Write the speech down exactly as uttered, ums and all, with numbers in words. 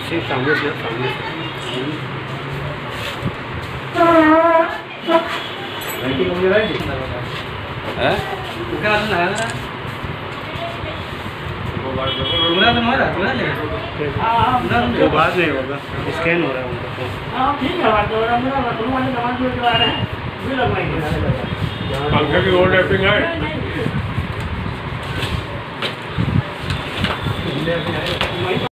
से सामने से सामने से लाइटिंग वगैरह है हैं क्या ना है ना वो बात बोला तो मारा बोला ले हां वो बात नहीं होगा स्कैन हो रहा है उनका हां ठीक है बात हो रहा है मेरा तुम वाले सामान जो आ रहे हैं भी लगवाएंगे पंखे की ओवर रैपिंग है